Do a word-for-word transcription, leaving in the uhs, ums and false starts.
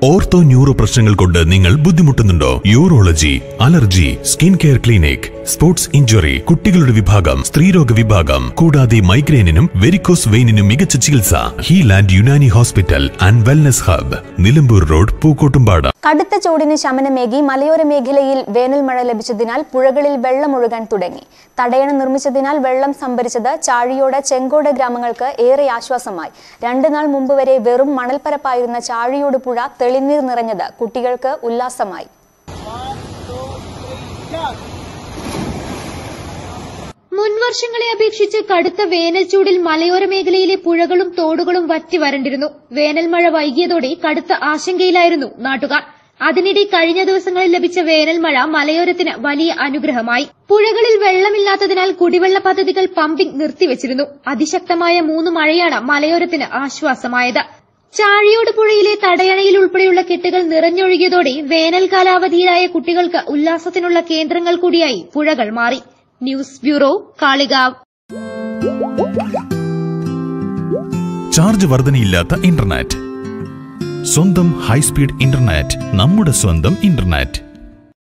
Ortho neuro പ്രശ്നങ്ങൾ കൊണ്ട് നിങ്ങൾ ബുദ്ധിമുട്ടുന്നുണ്ടോ? Urology, allergy, skin care clinic, sports injury, കുട്ടികളുടെ വിഭാഗം, സ്ത്രീരോഗ വിഭാഗം, കൂടാതെ മൈഗ്രെയിനിനും വെരിക്കോസ് വെയിനിനും മികച്ച ചികിത്സ. Healand Unani hospital and wellness hub, Nilambur road, Pookkottumpada. കടുത്ത ചൂടിന് ശമനമേകി മലയോര മേഖലയിൽ വേനൽ മഴ ലഭിച്ചതിനാൽ പുഴകളിൽ വെള്ളമൊഴുകാൻ തുടങ്ങി. തടയണ നിർമ്മിച്ചതിനാൽ വെള്ളം സംഭരിച്ചത് ചാഴിയോട്, ചെങ്കോട് ഗ്രാമങ്ങൾക്ക് ഏറെ ആശ്വാസമായി. രണ്ടു നാൾ മുമ്പ് വരെ വെറും മണൽപ്പരപ്പായിരുന്ന ചാഴിയോട് പുഴ തെളിനീർ നിറഞ്ഞത് കുട്ടികൾക്ക് ഉല്ലാസമായി. മുൻവർഷങ്ങളെ അപേക്ഷിച്ച് കടുത്ത വേനൽ ചൂടിൽ മലയോര മേഖലയിലെ പുഴകളും തോടുകളും വറ്റി വരണ്ടിരുന്നു. വേനൽ മഴ വൈകിയതോടെ കടുത്ത ആശങ്കയിലായിരുന്നു നാട്ടുകാർ. അതിനിടെ കഴിഞ്ഞ ദിവസങ്ങളിൽ ലഭിച്ച വേനൽ മഴ മലയോരത്തിന് വലിയ അനുഗ്രഹമായി. പുഴകളിൽ വെള്ളമില്ലാത്തതിനാൽ കുടിവെള്ള പദ്ധതികൾ പമ്പിംഗ് നിർത്തിവച്ചിരുന്നു. അതിശക്തമായ മൂന്ന് മഴയാണ് മലയോരത്തിന് ആശ്വാസമായത്. ചാഴിയോട് പുഴയിലെ തടയണയിൽ ഉൾപ്പെടെയുള്ള കെട്ടുകൾ നിറഞ്ഞൊഴുകിയതോടെ വേനൽ കാലാവധിയിലായ കുട്ടികൾക്ക് ഉല്ലാസത്തിനുള്ള കേന്ദ്രങ്ങൾ കൂടിയായി പുഴകൾ മാറി. News bureau, Kalikavu. ചാർജ് വർധനയില്ലാത്ത ഇന്റർനെറ്റ്, സ്വന്തം ഹൈസ്പീഡ് ഇന്റർനെറ്റ്, നമ്മുടെ സ്വന്തം ഇന്റർനെറ്റ്.